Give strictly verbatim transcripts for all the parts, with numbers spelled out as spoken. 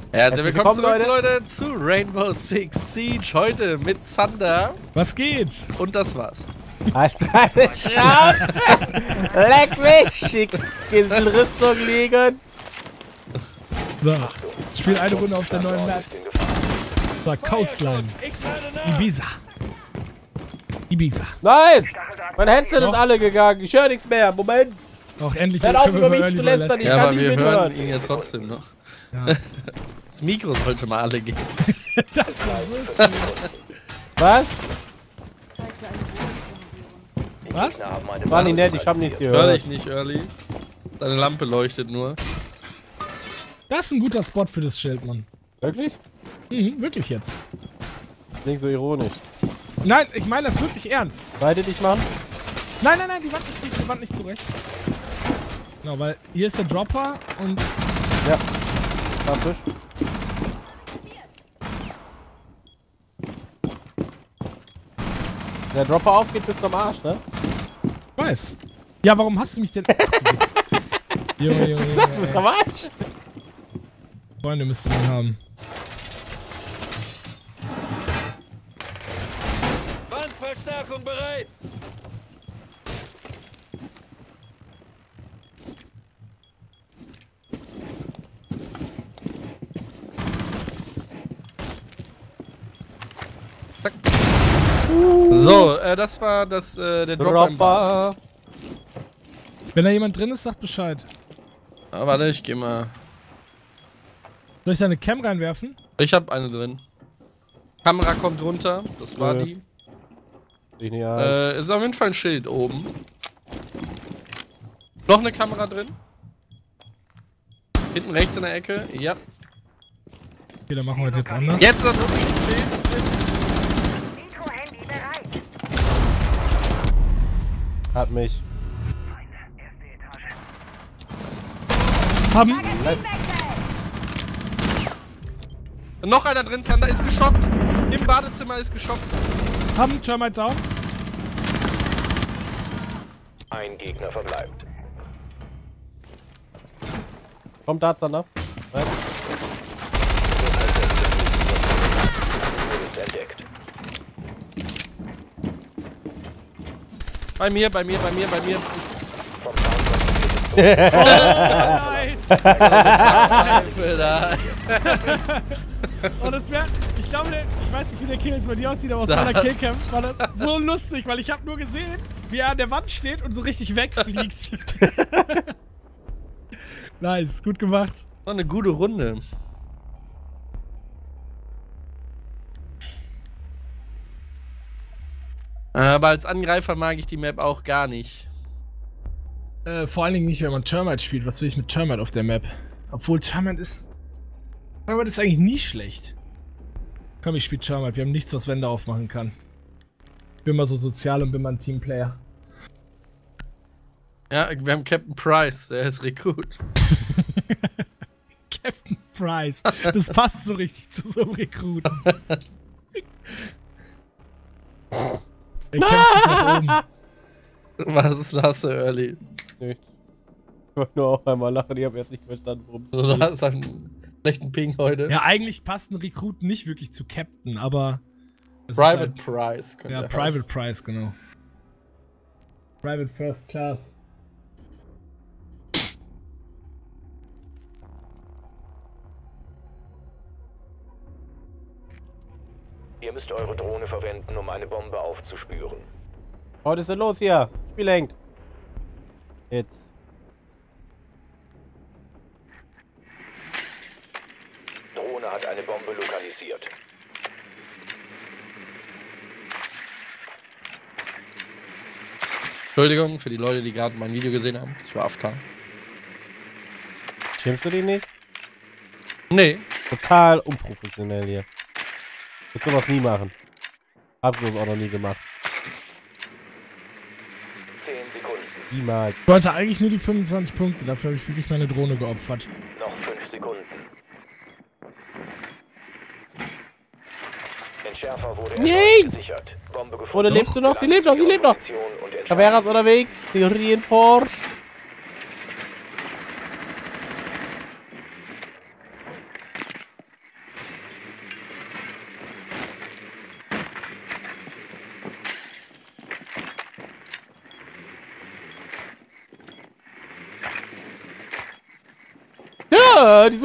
Herzlich willkommen zurück, Leute. Leute, zu Rainbow Six Siege. Heute mit Zander. Was geht? Und das war's. Halt deine Schnauze! Leck mich! Ich geh in Rüstung liegen. So, ich spiele eine Runde auf der neuen Map. So, Coastline. Ibiza. Ibiza. Nein! Mein Headset ist alle gegangen. Ich höre nichts mehr. Moment. Auch endlich. Hört auf, über mich zu lästern. Ich ja, kann aber nicht wir mithören. hören ihn ja trotzdem noch. Ja. Das Mikro sollte mal alle gehen. Das war so Was? Was? War nicht nett, ich hab nichts gehört. Hör dich nicht, Early. Deine Lampe leuchtet nur. Das ist ein guter Spot für das Schild, Mann. Wirklich? Mhm, wirklich jetzt. Nicht so ironisch. Nein, ich meine das wirklich ernst. Beide dich machen? Nein, nein, nein, die Wand nicht, zu, die Wand nicht zurecht. Genau, weil hier ist der Dropper und... Ja. Praktisch. Der Dropper aufgeht bis zum Arsch, ne? Weiß. Ja, warum hast du mich denn... Ach, du bist... Junge, Junge, Junge. Du bist am Arsch. Freunde müsste man haben. Wandverstärkung bereit! So, äh, das war das, äh, der Dropper. Dropper. Wenn da jemand drin ist, sagt Bescheid. Ah, warte, ich geh mal. Soll ich da eine Cam reinwerfen? Ich hab eine drin. Kamera kommt runter, das war Nö. die. Ich nicht ein. Äh, ist auf jeden Fall ein Schild oben. Noch eine Kamera drin. Hinten rechts in der Ecke, ja. Okay, dann machen wir das jetzt anders. Jetzt das oben ein Schild ist drin. Hat mich. Haben. Noch einer drin, Zander ist geschockt. Im Badezimmer ist geschockt. Haben, Termite down. Ein Gegner verbleibt. Kommt da, Zander. Rein. Entdeckt. Bei mir, bei mir, bei mir, bei mir. Oh, nice. Oh, das wäre, ich glaube, der, ich weiß nicht, wie der Kill jetzt bei dir aussieht, aber aus meiner Killcam war das so lustig, weil ich habe nur gesehen, wie er an der Wand steht und so richtig wegfliegt. Nice, gut gemacht. War eine gute Runde. Aber als Angreifer mag ich die Map auch gar nicht. Äh, vor allen Dingen nicht, wenn man Termite spielt. Was will ich mit Termite auf der Map? Obwohl Termite ist... Termite ist eigentlich nie schlecht. Komm, ich spiele Termite. Wir haben nichts, was Wände aufmachen kann. Ich bin mal so sozial und bin mal ein Teamplayer. Ja, wir haben Captain Price, der ist Rekrut. Captain Price. Das passt so richtig zu so einem Rekruten. Er kämpft sich nach oben. Was ist das, Early? Nee. Ich wollte nur auch einmal lachen, ich habe erst nicht verstanden, worum es So, du hast einen schlechten Ping heute. Ja, eigentlich passt ein Rekrut nicht wirklich zu Captain, aber... es ist Private halt, Price. könnte ja, er Private heißen. Price, genau. Private First Class. Ihr müsst eure Drohne verwenden, um eine Bombe aufzuspüren. Oh, was ist denn los hier? Spiel hängt. Jetzt. Drohne hat eine Bombe lokalisiert. Entschuldigung für die Leute, die gerade mein Video gesehen haben. Ich war A F K. Schimpfst du die nicht? Nee. Total unprofessionell hier. Ich würde sowas nie machen. Hab sowas auch noch nie gemacht. zehn Sekunden. Niemals. Ich wollte eigentlich nur die fünfundzwanzig Punkte, dafür habe ich wirklich meine Drohne geopfert. Noch fünf Sekunden. Entschärfer wurde Nein! gesichert. Bombe gefunden. Oder lebst du noch? Sie lebt noch, sie lebt noch! Position und Entschärfer. Caveras unterwegs. Sie reinforce.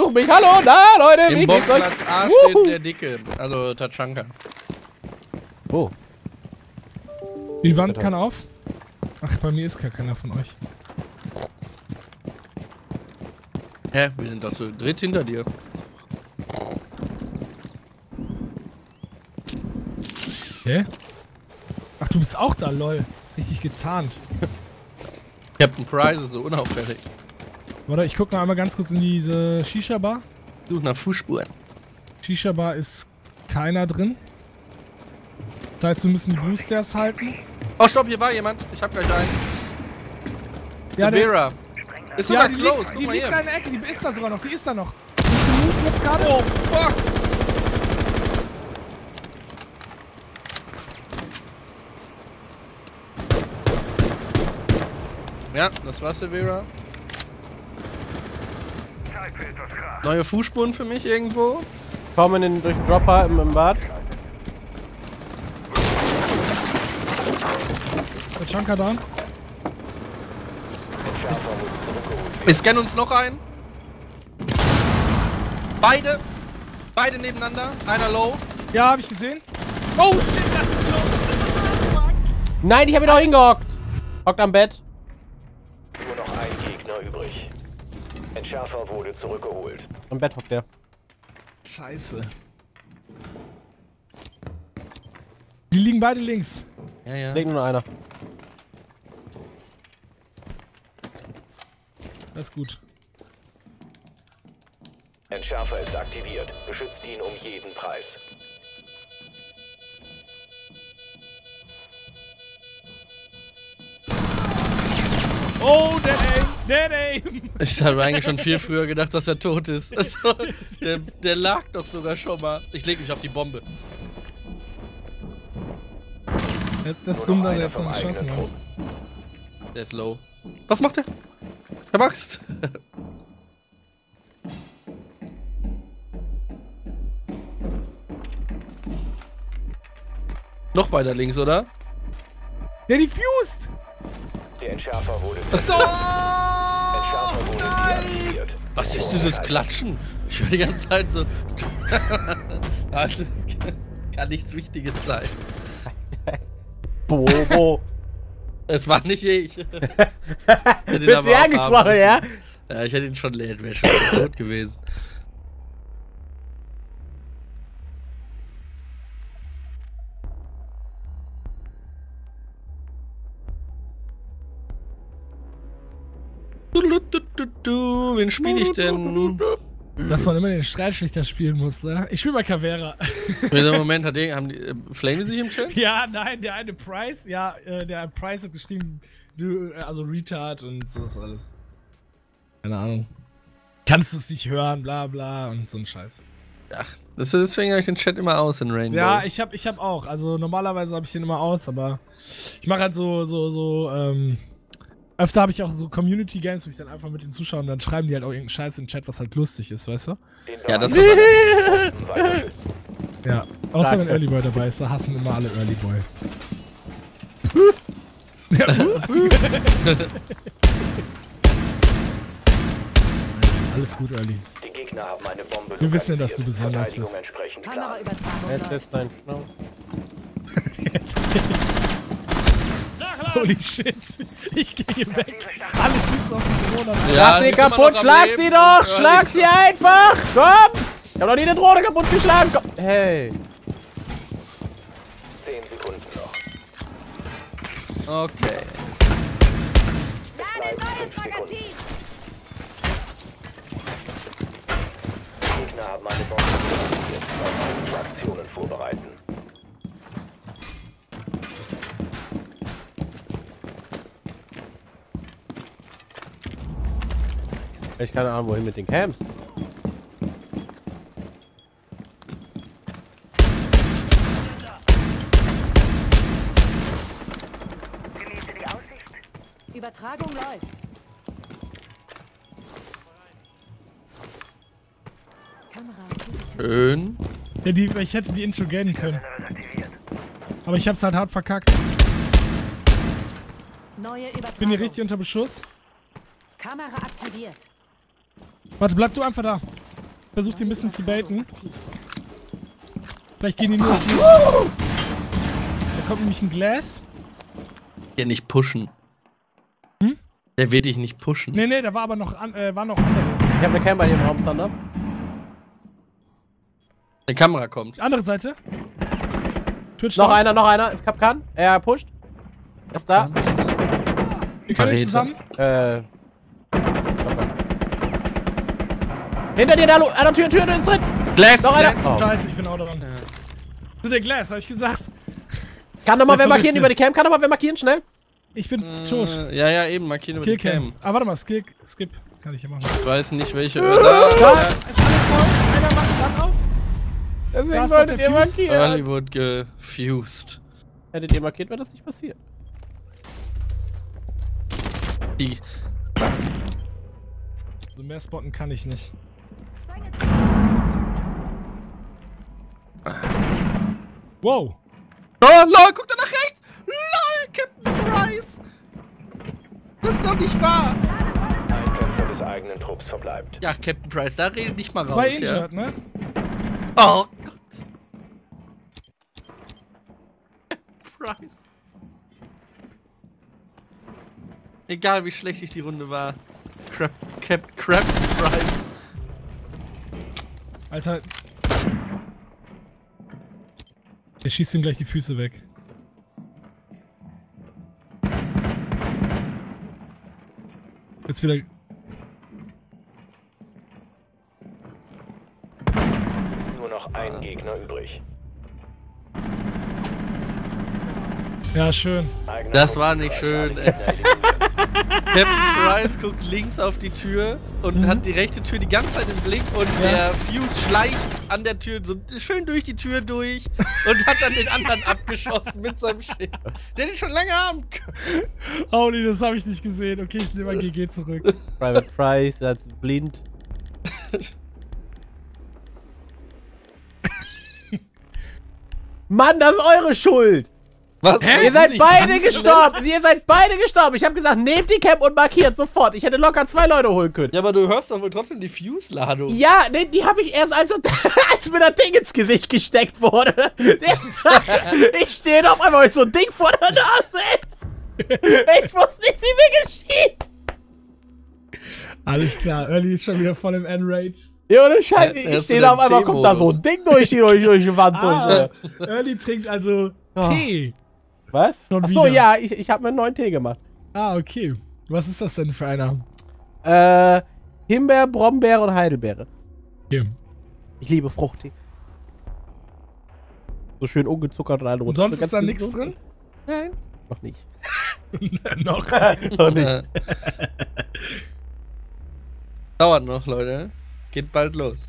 suchen mich. Hallo, na Leute, wie Im geht's euch? Bombenplatz A Wuhu. steht der Dicke, also Tachanka. Oh. Die Wand kann auf. Ach, bei mir ist gar keiner von euch. Hä? Wir sind doch zu dritt hinter dir. Hä? Ach, du bist auch da, lol. Richtig getarnt. Captain Price ist so unauffällig. Warte, ich guck noch einmal ganz kurz in diese Shisha-Bar. Such nach Fußspuren. Shisha-Bar ist keiner drin. Das heißt, wir müssen die Boosters halten. Oh, stopp, hier war jemand. Ich hab gleich einen. Ja, The Vera. Ist sogar die close, liegt, guck die mal liegt hier. da in der Ecke, die ist da sogar noch, die ist da noch. Die ist gemoved jetzt gerade. Oh, fuck. Ja, das war's, The Vera. Neue Fußspuren für mich irgendwo. Kommen in, durch den Dropper im, im Bad. Der Chunker da. Wir scannen uns noch ein. Beide. Beide nebeneinander. Einer low. Ja, hab ich gesehen. Oh, shit, das ist los. Nein, ich hab ihn auch hingehockt. Hockt am Bett. Nur noch ein Gegner übrig. Entschärfer wurde zurückgeholt. Am Bett hockt der. Scheiße. Die liegen beide links. Ja, ja. Legt nur noch einer. Das ist gut. Entschärfer ist aktiviert. Beschützt ihn um jeden Preis. Oh, dead aim, dead aim. Ich habe eigentlich schon viel früher gedacht, dass er tot ist. Also, der, der lag doch sogar schon mal. Ich leg mich auf die Bombe. Das ist dumm, dass er jetzt noch geschossen hat. Der ist low. Was macht der? Der Max. Noch weiter links, oder? Der diffused. Der Entschärfer wurde Oh, Entschärfer wurde deaktiviert. Was ist dieses Klatschen? Ich höre die ganze Zeit so. Also, kann nichts Wichtiges sein. Bobo. Es war nicht ich. Bist du angesprochen, ja? Ja, ich hätte ihn schon leer, wäre schon tot gewesen. Wen spiele ich denn? Dass man immer den Streitschlichter spielen muss, ne? Ich spiele bei Cavera. In dem Moment hat die, haben die äh, Flame sich im Chat? Ja, nein, der eine Price, ja, äh, der Price hat geschrieben, du, äh, also Retard und so ist alles. Keine Ahnung. Kannst du es nicht hören, bla bla und so ein Scheiß. Ach, das ist, deswegen habe ich den Chat immer aus in Rainbow. Ja, ich hab, ich hab auch. Also normalerweise habe ich den immer aus, aber ich mache halt so, so, so, ähm. Öfter habe ich auch so Community Games, wo ich dann einfach mit den Zuschauern, dann schreiben die halt auch irgendeinen Scheiß in den Chat, was halt lustig ist, weißt du? Ja, das ist was. Ja, außer wenn Early Boy dabei ist, da hassen immer alle Early Boy. Ja, alles gut, Early. Die Gegner haben eine Bombe. Wir wissen ja, dass du besonders Verteidigung bist. entsprechend klar. Kameraübertragung Jetzt läuft. ist sein Schnau. Holy shit. Ich gehe hier weg. Alle schießen auf die Drohne. Ja, Schlag die sie ist immer kaputt, noch am schlag Leben sie doch! und Schlag Early sie ist- einfach! Komm! Ich hab noch nie eine Drohne kaputt geschlagen! Komm. Hey! Zehn Sekunden noch. Okay. Lade neues Magazin! Die Gegner haben eine Bombe. Jetzt weitere Aktionen vorbereiten. Ich keine Ahnung, wohin mit den Camps. Übertragung läuft. Kamera positiv. Schön. Ja, die, ich hätte die Intro gainen können. Aber ich hab's halt hart verkackt. Neue Übertragung. Bin hier richtig unter Beschuss. Kamera aktiviert. Warte, bleib du einfach da. versuche die ein bisschen zu baiten. Vielleicht gehen die nur auf die... Da kommt nämlich ein Glas. Der nicht pushen. Hm? Der will dich nicht pushen. Nee, nee, da war aber noch, an, äh, war noch andere. Ich hab eine Cam bei dir im Raum, Thunder. Die Kamera kommt. Andere Seite. Twitch Noch down. einer, noch einer. Ist Kapkan. Er pusht. Ist da. Wir können Verräter. jetzt zusammen. Äh. Hinter dir, da, Lu. Einer Tür, Tür, Tür ist drin. Glass! Noch einer. Glass. Oh. Scheiße, ich bin auch dran. So, der Glas, hab ich gesagt. Kann doch mal Der wer markieren Verrückte. über die Cam? Kann doch mal wer markieren, schnell. Ich bin tot. Äh, ja, ja, eben, markieren über die Killcam. Cam. Ah, warte mal, Skill, Skip. Kann ich ja machen. Ich weiß nicht, welche. Da Da, ist alles voll. Einer macht da drauf. Da Deswegen ist wolltet doch der ihr Fuse. markieren. Hollywood gefused. Hättet ihr markiert, wäre das nicht passiert. Die. So mehr spotten kann ich nicht. Wow. Oh, lol, guck da nach rechts! Lol, Captain Price! Das ist doch nicht wahr! Ein Kämpfer des eigenen Trupps verbleibt. Ja, Captain Price, da redet nicht mal raus, Bei ja. Injured, ne? Oh Gott. Price. Egal wie schlecht ich die Runde war. Crap, Cap, Crap, Price. Alter. Der schießt ihm gleich die Füße weg. Jetzt wieder. Nur noch ein Gegner übrig. Ja, schön. Eigener Das Trupp war nicht schön, alle Gegner eliminiert. Captain Price guckt links auf die Tür und Mhm. hat die rechte Tür die ganze Zeit im Blick und Ja. der Fuse schleicht an der Tür so schön durch die Tür durch und hat dann den anderen abgeschossen mit seinem Schild. Der den schon lange haben können. Holy, das habe ich nicht gesehen. Okay, ich nehme mein G G zurück. Private Price, der ist blind. Mann, das ist eure Schuld! Was? Ihr seid beide gestorben! Ihr seid beide gestorben! Ich hab gesagt, nehmt die Cam und markiert sofort. Ich hätte locker zwei Leute holen können. Ja, aber du hörst doch wohl trotzdem die Fuse-Ladung. Ja, nee, die habe ich erst, als, als mir das Ding ins Gesicht gesteckt wurde. Ich stehe auf einmal mit so ein Ding vor der Nase, ey. Ich wusste nicht, wie mir geschieht. Alles klar, Early ist schon wieder voll im Enrage. Ja, ohne Scheiß, Er- er ich ist stehe in da auf einem einmal, kommt da so ein Ding durch die, durch, durch die Wand Ah, durch. Early trinkt also Oh. Tee. Was? Schon Achso, wieder. ja, ich, ich habe mir einen neuen Tee gemacht. Ah, okay. Was ist das denn für einer? Äh, Himbeer, Brombeere und Heidelbeere. Okay. Ich liebe Fruchttee. So schön ungezuckert rein. Und sonst ist da nichts drin? Nein, noch nicht. Noch. Noch nicht. Äh. Dauert noch, Leute. Geht bald los.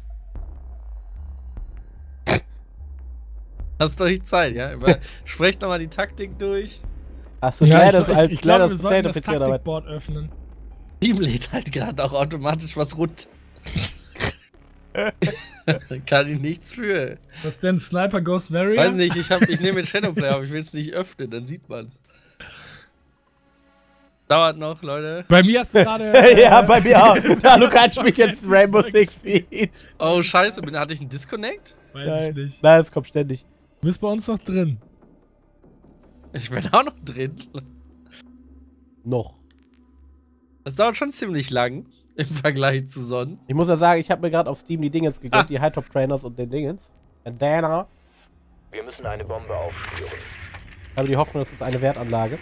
Hast doch nicht Zeit, ja? Aber sprecht nochmal die Taktik durch. Hast du Ja, ja, ich, das ich, als ich glaube, wir kleines sollten Potato das Pizza dabei? Taktikboard öffnen. Team lädt halt gerade auch automatisch was runter. Kann ich nichts für. Was denn? Sniper Ghost Warrior? Weiß nicht, ich, hab- ich nehme den Shadowplay auf, ich will es nicht öffnen, dann sieht man's. Dauert noch, Leute. Bei mir hast du gerade. Ja, äh, bei mir auch. Da, du kannst mich jetzt Rainbow Six Siege. Oh, scheiße, bin, hatte ich einen Disconnect? Weiß ich nicht. Nein, es kommt ständig. Du bist bei uns noch drin. Ich bin auch noch drin. Noch. Das dauert schon ziemlich lang im Vergleich zu sonst. Ich muss ja sagen, ich habe mir gerade auf Steam die Dingens gegönnt, Ah. die High Top Trainers und den Dingens. Bandana. Wir müssen eine Bombe aufspüren. Ich habe die Hoffnung, das ist eine Wertanlage.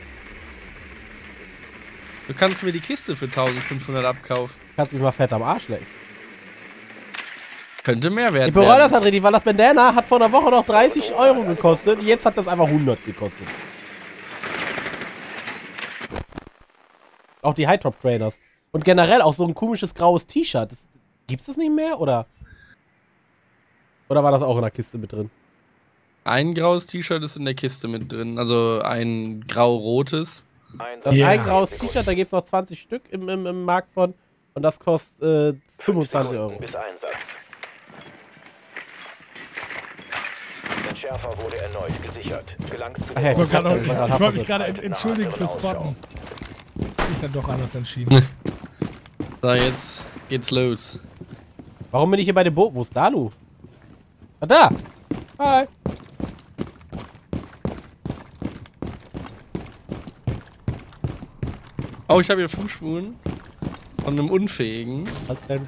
Du kannst mir die Kiste für eintausendfünfhundert abkaufen. Kannst mich mal fett am Arsch lecken. Könnte mehr wert Ich bereue werden. das halt richtig, weil das Bandana hat vor einer Woche noch dreißig Euro gekostet. Jetzt hat das einfach hundert gekostet. Auch die High Top Trainers. Und generell auch so ein komisches graues T-Shirt. Das- Gibt's das nicht mehr, oder? Oder war das auch in der Kiste mit drin? Ein graues T-Shirt ist in der Kiste mit drin. Also ein grau-rotes. Das Ja. ein graues T-Shirt, da gibt's noch zwanzig Stück im, im, im Markt von. Und das kostet äh, fünfundzwanzig Euro. Bis Einsatz. Der Schärfer wurde erneut gesichert. Gelangst du Ach ja, Ich wollte gerade noch- Ich war gerade ich wollte mich hart gerade ent- entschuldigen fürs Spotten. Ich dann doch anders entschieden. So, jetzt geht's los. Warum bin ich hier bei dem Boot? Wo ist Dalu? Ah, da! Hi! Oh, ich habe hier Fußspuren von einem Unfähigen. Was denn?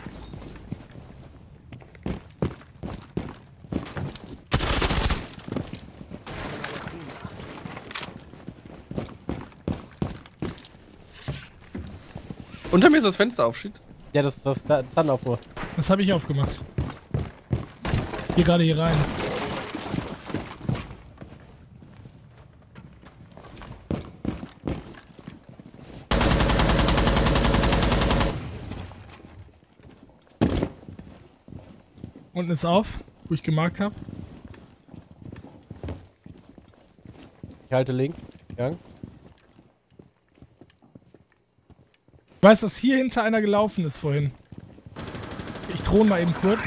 Unter mir ist das Fenster auf, shit. Ja, das ist das, das Zandaufruhr. Das habe ich aufgemacht. Hier gerade hier rein. Unten ist auf, wo ich gemarkt habe. Ich halte links. Gang. Ich weiß, dass hier hinter einer gelaufen ist vorhin. Ich drohne mal eben kurz.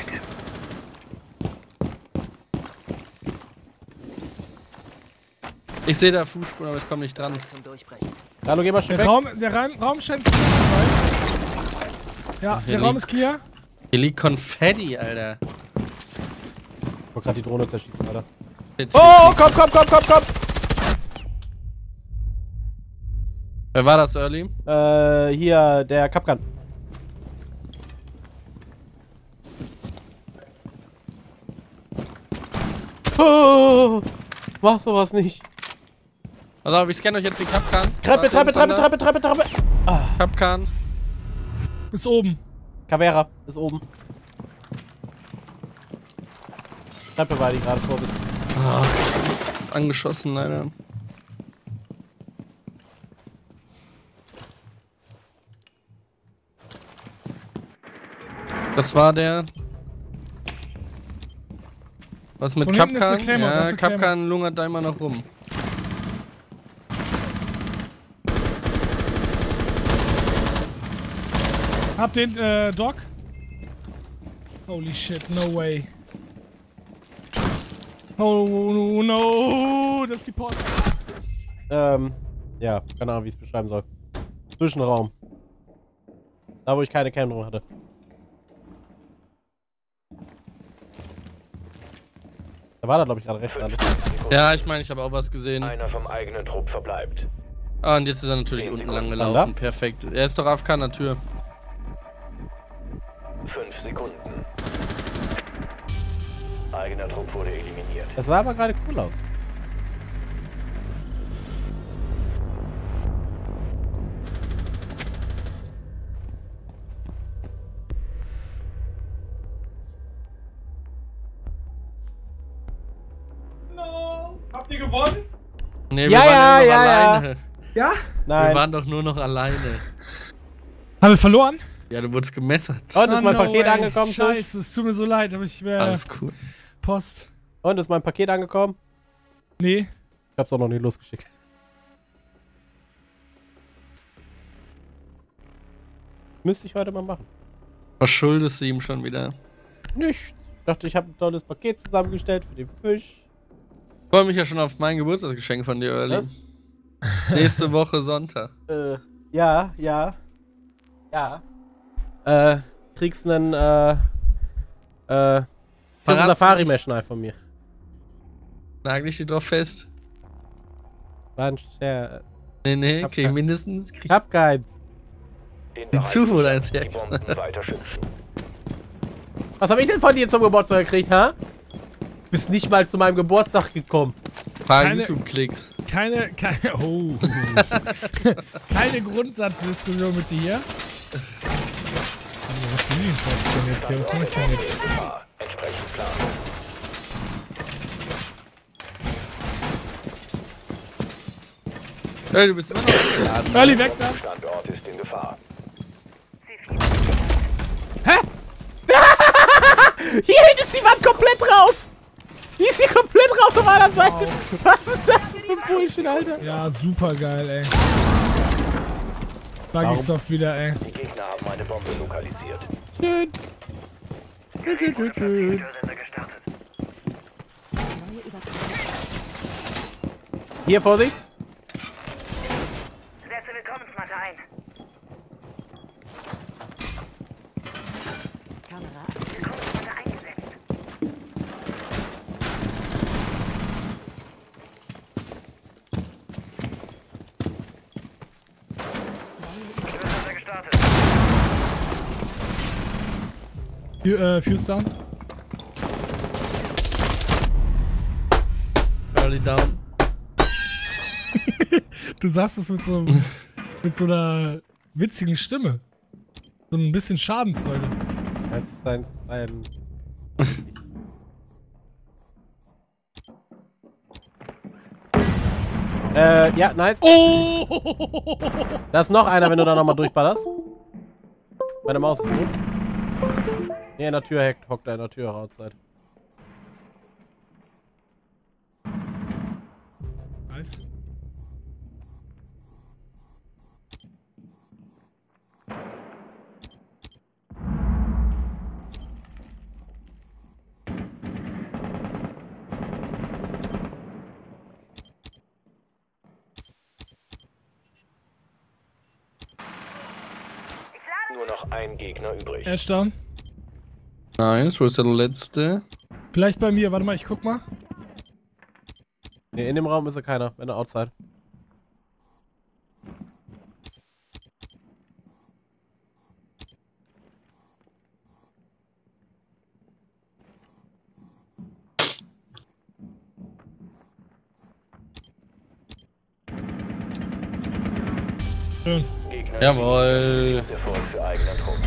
Ich sehe da Fußspuren, aber ich komme nicht dran. Dalu, geh mal schnell Der weg. Raum, der Raum, Raum scheint clear zu sein. Ja, Hier der Raum liegt- ist clear. Hier liegt Konfetti, Alter. Ich wollte gerade die Drohne zerschießen, Alter. Shit, Oh, shit, komm, komm, komm, komm, komm! Wer war das, Early? Äh, hier, der Kapkan. Oh, mach sowas nicht. Also, ich scanne euch jetzt den Kapkan. Treppe, Treppe, Treppe, Treppe, Treppe, Treppe. Ah, Kapkan. Ist oben. Cavera ist oben. Treppe war die gerade vor. Oh, angeschossen, leider. Das war der. Was mit Von hinten ist der Kapkan? Claymore, das Ja, ist der Kapkan lungert da immer noch rum. Hab den äh, Doc. Holy shit, no way. Oh no, no, das ist die Post. Ähm, ja, keine Ahnung, wie ich es beschreiben soll. Zwischenraum. Da, wo ich keine Cam drin hatte. Da war da, glaube ich, gerade rechts an. Ja, ich meine, ich habe auch was gesehen. Einer vom eigenen Trupp verbleibt. Ah, und jetzt ist er natürlich Zehn unten Sekunden. lang gelaufen. Perfekt. Er ist doch A F K an der Tür. Fünf Sekunden. Eigener Trupp wurde eliminiert. Das sah aber gerade cool aus. No. Habt ihr gewonnen? Nee, wir Ja, waren ja, ja, nur noch ja, ja. alleine. Ja? Wir Nein. waren doch nur noch alleine. Haben wir verloren? Ja, du wurdest gemessert. Und ist mein no Paket way. angekommen, Tisch? Scheiße, es tut mir so leid, aber ich wäre Alles cool. Post. Und ist mein Paket angekommen? Nee. Ich hab's auch noch nicht losgeschickt. Müsste ich heute mal machen. Was schuldest du ihm schon wieder? Nicht. Ich dachte, ich habe ein tolles Paket zusammengestellt für den Fisch. Ich freue mich ja schon auf mein Geburtstagsgeschenk von dir, Early. Was? Nächste Woche Sonntag. Äh, ja, ja. Ja. Äh, kriegst nen, äh, äh, kriegst ein Verrat's Safari-Mesh-Knife von mir. Nagel ich dich drauf fest? War ein Scherz. Nee, nee, Hab okay, kein- mindestens krieg Ich hab keins. Den die zu, wo dein die Herz. Bomben weiter schützen. Was hab ich denn von dir zum Geburtstag gekriegt, ha? Bist nicht mal zu meinem Geburtstag gekommen. Paar Keine- YouTube-Klicks. Keine, keine, oh. keine Grundsatzdiskussion mit dir hier. Oh, was will ich denn jetzt hier? Was mache ich denn jetzt? Gefahr. Entsprechend klar. Hey, du bist immer noch eingeladen. Early weg da. Standort ist in Gefahr. Hier hinten ist die Wand komplett raus! Die ist hier komplett raus auf einer Seite! Was ist das für ein Bullshit, Alter? Ja, super geil, ey. Warum? Buggysoft wieder, ey. Die Gegner haben eine Bombe lokalisiert. Schön. Schön, schön, schön, schön. Neue Übertragung. Hier, Vorsicht! Setze Willkommensmatte ein. Kamera. Fu- äh, Fuse down. Early down. Du sagst es mit so, einem- mit so einer witzigen Stimme. So ein bisschen Schadenfreude. Das ist ein, ein Äh, ja, nice. Oh! Da ist noch einer, wenn du da nochmal durchballerst. Meine Maus ist gut. Nee, in der Tür hockt, hockt er in der Tür outside. Nice. Nur noch ein Gegner übrig. Er ist down. Nice, wo ist der letzte? Vielleicht bei mir, warte mal, ich guck mal. Nee, in dem Raum ist er keiner, wenn er outside. Schön. Gegner Jawohl. Erfolg für eigenen Trupp.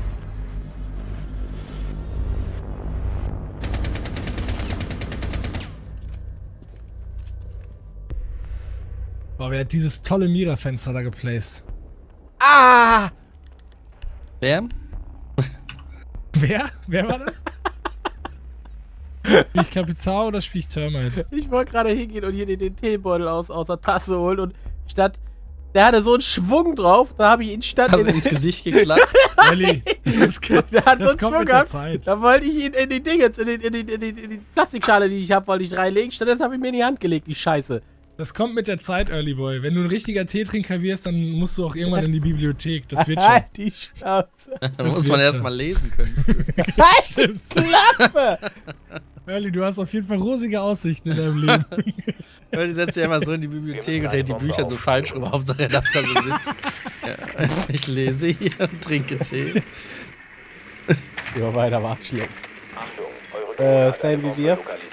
Boah, wer hat dieses tolle Mira-Fenster da geplaced? Ah! Wer? Wer? Wer war das? Spiel ich Kapital oder spiel ich Termite? Ich wollte gerade hingehen und hier den, den Teebeutel aus, aus der Tasse holen und statt. Der hatte so einen Schwung drauf, da habe ich ihn statt. Hast du in- ins Gesicht geklappt? Ellie, das, Der hat das so einen kommt Schwung mit der gehabt. Zeit. Da wollte ich ihn in die Dinge, in die, in die, in die, in die Plastikschale, die ich habe, wollte ich reinlegen. Stattdessen habe ich mir in die Hand gelegt, die Scheiße. Das kommt mit der Zeit, Early Boy. Wenn du ein richtiger Teetrinker wirst, dann musst du auch irgendwann in die Bibliothek. Das wird schon. Halt die Schnauze. Da muss wird man schon. erstmal lesen können. Halt Stimmt. die Klappe! Early, du hast auf jeden Fall rosige Aussichten in deinem Leben. Weil die setzt sich immer so in die Bibliothek und hält die Bücher so falsch rum. Hauptsache er darf da so sitzen. Ja, ich lese hier und trinke Tee. Immer weiter, war schlecht. Achtung, eure Äh, Drohne hat same eine wie Bombe wir. lokalisiert.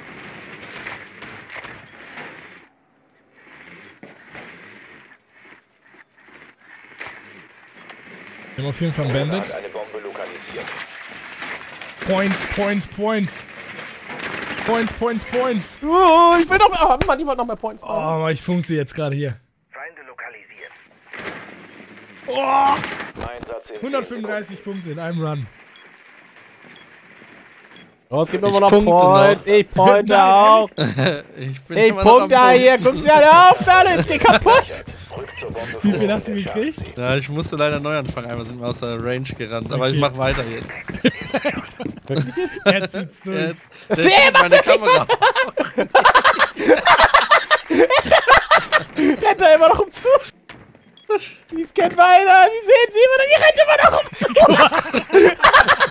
Wir haben auf jeden Fall einen Drohne Bandit. hat eine Bombe lokalisiert. Points, Points, Points. Points, Points, Points. Oh, ich will noch mehr. Oh, Mann, ich wollte noch mehr Points machen. Oh, ich funke sie jetzt gerade hier. Feinde lokalisiert. Oh, Einsatz in hundertfünfunddreißig Punkte in einem Run. Oh, es gibt Ich immer noch punkte Points. noch. Ich pointe Nein, auch. Ich bin Ich immer noch am punkte Punkt. hier. Guck's dir alle auf, da, jetzt geh kaputt. Rück zur Bombe Wie vor viel hast du und gekriegt? entschärft Ja, ich musste leider neu anfangen. Einmal sind wir aus der Range gerannt. Aber ich Okay. mach weiter jetzt. Er zieht's durch. Äh, Seh, zieht meine Kamera. Rennt da immer noch um zu. Die scannen weiter. Die sehen sie immer noch. Die rennt immer noch um zu.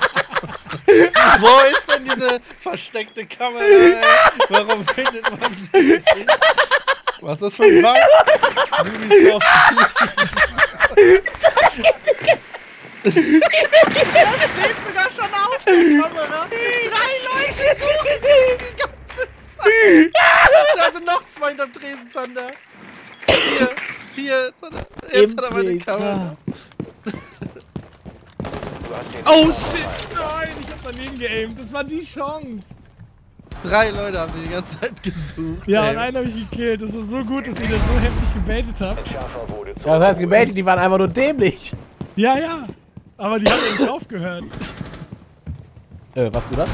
Wo ist denn diese versteckte Kamera? Ey? Warum findet man sie nicht? Was ist das für ein Bug? Ubisoft. Der steht sogar schon auf der Kamera. Drei Leute suchen die ganze Zeit. Da sind noch zwei hinterm Tresen, Zander. Hier, hier, jetzt hat er, jetzt hat er meine Kamera. Du hast den Oh Bomben shit, verloren. nein, ich hab daneben geaimt. Das war die Chance. Drei Leute haben die die ganze Zeit gesucht. Ja, ey. und einen habe ich gekillt. Das ist so gut, dass ihr das so heftig gebaitet habt. Entschärfer wurde Ja, das heißt gebaitet, die waren einfach nur dämlich. Ja, ja. Aber die haben ja nicht aufgehört. Äh, was du das?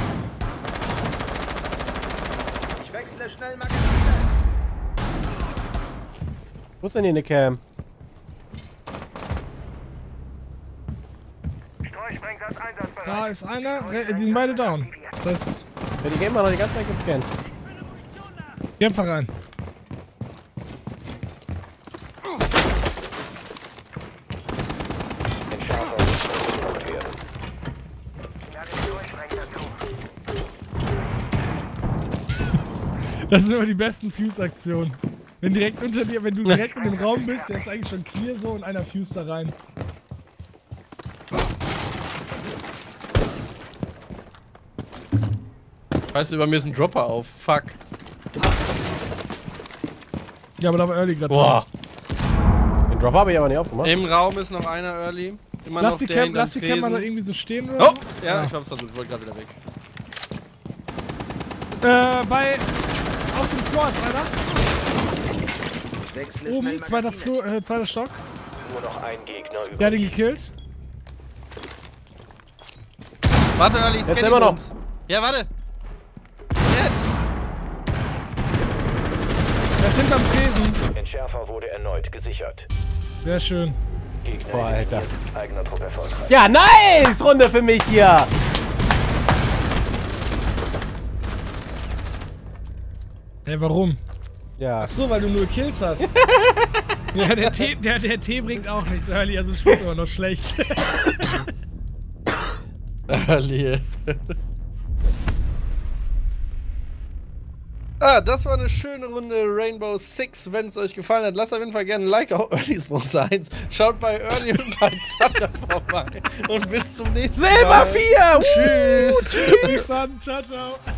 Ich wechsle schnell Magazine. Wo ist denn hier eine Cam? Streusprengsatz einsatzbereit. Da ist einer. Re- Die sind beide down. Das heißt, Ja, die Game war noch die ganze Zeit gescannt. geh einfach rein. Entschärfer muss versucht werden. Lage Streusprengsatz zu. Das sind immer die besten Fuse-Aktionen. Wenn direkt unter dir, wenn du direkt in dem Raum bist, der ist eigentlich schon clear so und einer fuse da rein. Weißt du, bei mir ist ein Dropper auf. Fuck. Ja, aber da war Early gerade. Boah. Den Drop habe ich aber nicht aufgemacht. Im Raum ist noch einer Early. Immer Lass noch die der Cam, hinterm lass die Cam mal Tresen. da irgendwie so stehen oder Oh! Ja, ich hab's versucht. Ich wollte gerade wieder weg. so. Äh, bei... Auf dem Floor ist einer. Wechsle Oben, schnell zweiter, Magazine. Flur, äh, zweiter Stock. Nur noch ein Gegner übrig. Der hat ihn gekillt. Warte, Early, Jetzt scan immer noch. uns. Ja, warte. Jetzt. Der ist hinterm Tresen. Entschärfer wurde erneut gesichert. Sehr schön. Gegner Boah, Alter. eliminiert. Eigener Trupp erfolgreich. Ja, nice! Runde für mich hier. Hey, warum? Ja. Ach so, weil du nur Kills hast. Ja, der Tee, der, der Tee bringt auch nichts, Early, also spielst du aber noch schlecht. Early. Ah, das war eine schöne Runde Rainbow Six. Wenn es euch gefallen hat, lasst auf jeden Fall gerne ein Like auf Earlys Bronze eins. Schaut bei Early und bei Zander vorbei. Und bis zum nächsten Mal. Silber vier! Tschüss. Bis dann, ciao, ciao.